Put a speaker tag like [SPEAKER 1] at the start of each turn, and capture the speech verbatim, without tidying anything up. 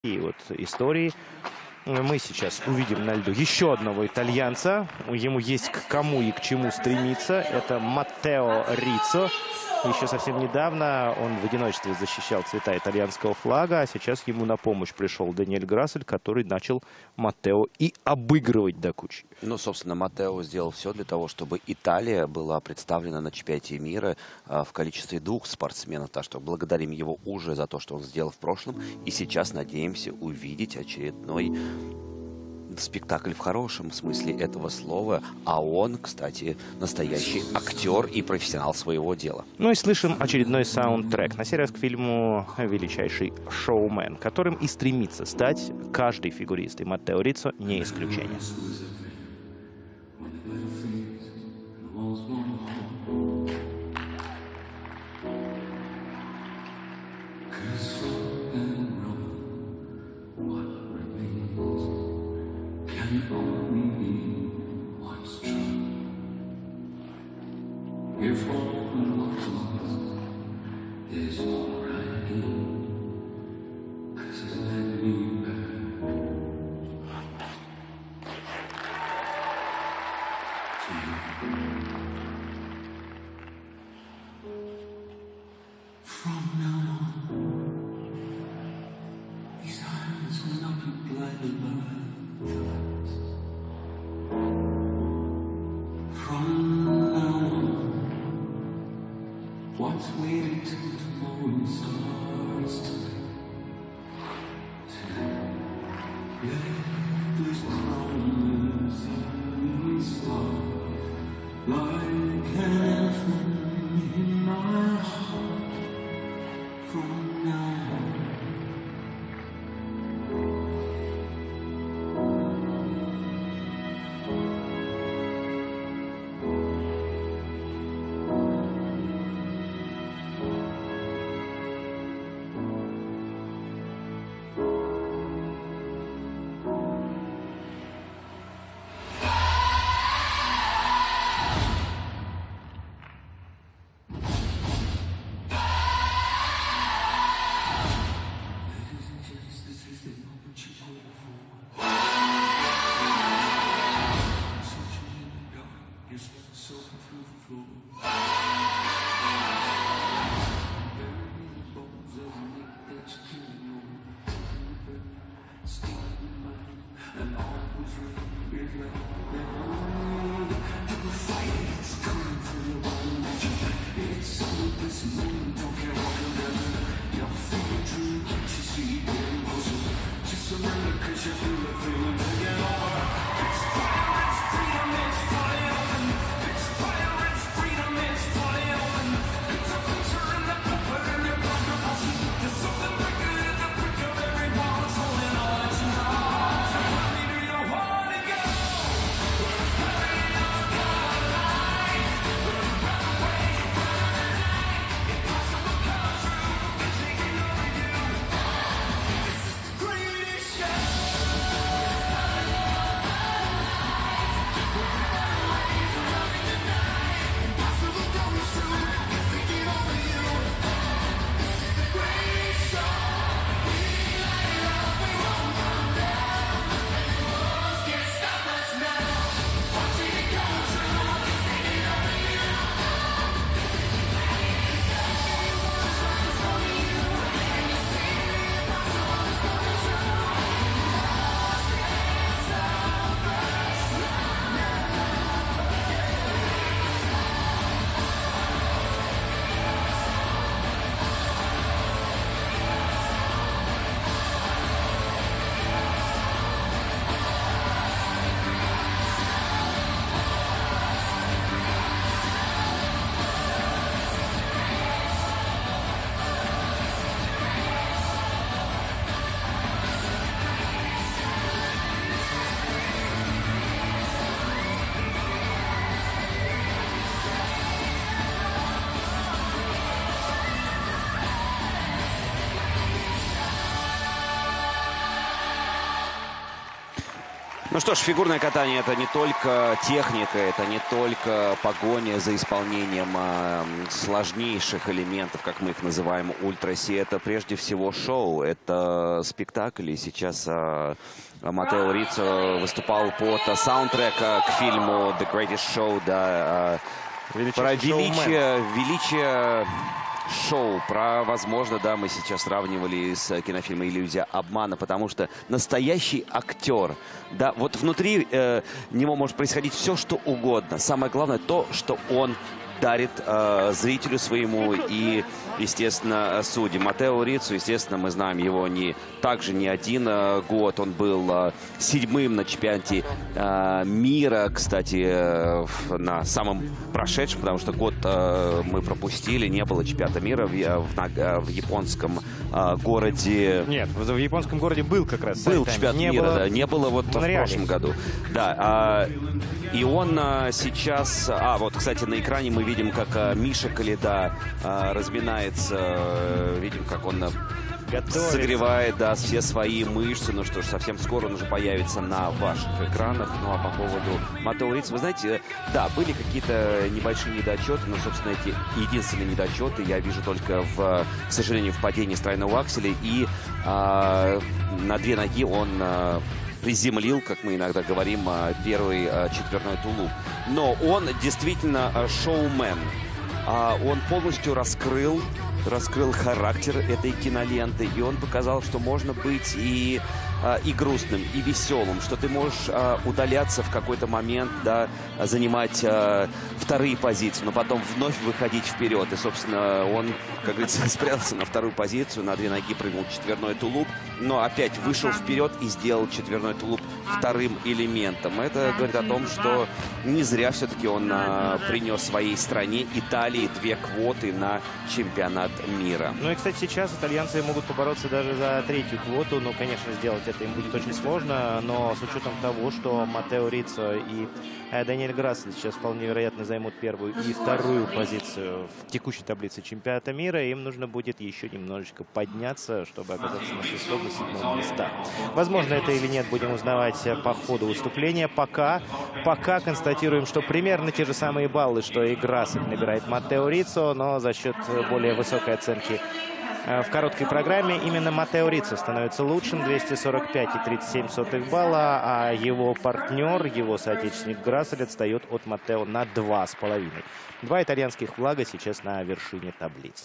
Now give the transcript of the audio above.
[SPEAKER 1] И вот истории мы сейчас увидим на льду еще одного итальянца. Ему есть к кому и к чему стремиться. Это Маттео Риццо. Еще совсем недавно он в одиночестве защищал цвета итальянского флага, а сейчас ему на помощь пришел Даниэль Грассель, который начал Маттео и обыгрывать до кучи.
[SPEAKER 2] Ну, собственно, Маттео сделал все для того, чтобы Италия была представлена на чемпионате мира а, в количестве двух спортсменов. Так что благодарим его уже за то, что он сделал в прошлом. И сейчас надеемся увидеть очередной спектакль в хорошем смысле этого слова. А он, кстати, настоящий актер и профессионал своего дела.
[SPEAKER 1] Ну и слышим очередной саундтрек на сей раз к фильму «Величайший шоумен», которым и стремится стать каждый фигурист. И Маттео Риццо не исключение.
[SPEAKER 3] If all was lost, is all I do, 'cause it led me back to you. From now on, these eyes will not be blinded by thoughts. From what's waiting till tomorrow starts to let this promise start like an anthem in my heart. From now on,
[SPEAKER 2] Ну что ж, фигурное катание — это не только техника, это не только погоня за исполнением э, сложнейших элементов, как мы их называем, ультраси. Это прежде всего шоу, это спектакль. И сейчас э, Маттео Риццо выступал под саундтрек к фильму The Greatest Show, да, э, про величие, величие шоу, про, возможно, да, мы сейчас сравнивали с кинофильмом «Иллюзия обмана», потому что настоящий актер, да, вот внутри э, него может происходить все, что угодно. Самое главное то, что он дарит э, зрителю своему и, естественно, судьям. Маттео Риццо, естественно, мы знаем его не также не один э, год. Он был э, седьмым на чемпионате э, мира, кстати, э, на самом прошедшем, потому что год э, мы пропустили, не было чемпионата мира в, в, в японском э, городе.
[SPEAKER 1] Нет, в, в японском городе был как раз.
[SPEAKER 2] Был чемпионат
[SPEAKER 1] не
[SPEAKER 2] мира,
[SPEAKER 1] было...
[SPEAKER 2] да, не было вот в, в прошлом году. Да, э, и он э, сейчас... А, вот, кстати, на экране мы видим, как э, Миша Коляда э, разминается, э, видим, как он... Готовится. Согревает, да, все свои мышцы. Ну что ж, совсем скоро он уже появится на ваших экранах. Ну а по поводу Маттео Риццо, вы знаете, да, были какие-то небольшие недочеты, но, собственно, эти единственные недочеты я вижу только, в, к сожалению, в падении с тройного акселя. И а, на две ноги он... А, приземлил, как мы иногда говорим, первый четверной тулуп. Но он действительно шоумен. Он полностью раскрыл, раскрыл характер этой киноленты. И он показал, что можно быть и, и грустным, и веселым. Что ты можешь удаляться в какой-то момент, да, занимать вторые позиции, но потом вновь выходить вперед. И, собственно, он, как говорится, спрятался на вторую позицию, на две ноги прыгнул четверной тулуп, но опять вышел вперед и сделал четверной тулуп вторым элементом. Это говорит о том, что не зря все-таки он а, принес своей стране, Италии, две квоты на чемпионат мира.
[SPEAKER 1] Ну и, кстати, сейчас итальянцы могут побороться даже за третью квоту. Ну, конечно, сделать это им будет очень сложно, но с учетом того, что Маттео Риццо и э, Даниэль Грассель сейчас вполне вероятно займут первую и вторую позицию в текущей таблице чемпионата мира, им нужно будет еще немножечко подняться, чтобы оказаться на шестом и седьмом местах. Возможно, это или нет, будем узнавать по ходу выступления. Пока, пока констатируем, что примерно те же самые баллы, что и Грассель набирает Маттео Риццо, но за счет более высокой оценки в короткой программе именно Маттео Риццо становится лучшим, двести сорок пять и тридцать семь сотых балла, а его партнер, его соотечественник Грассель отстает от Маттео на два с половиной. Два итальянских флага сейчас на вершине таблицы.